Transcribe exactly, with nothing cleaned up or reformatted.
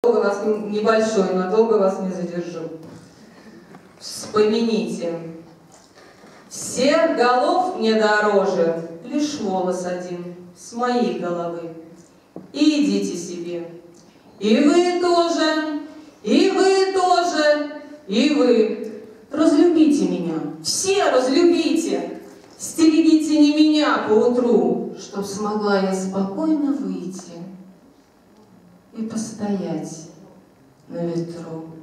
Долго вас небольшой, но долго вас не задержу. Вспомните. Всех голов мне дороже, лишь волос один с моей головы. И идите себе. И вы тоже, и вы тоже, и вы. Разлюбите меня, все разлюбите. Стерегите не меня поутру, чтоб смогла я спокойно выйти и постоять на ветру.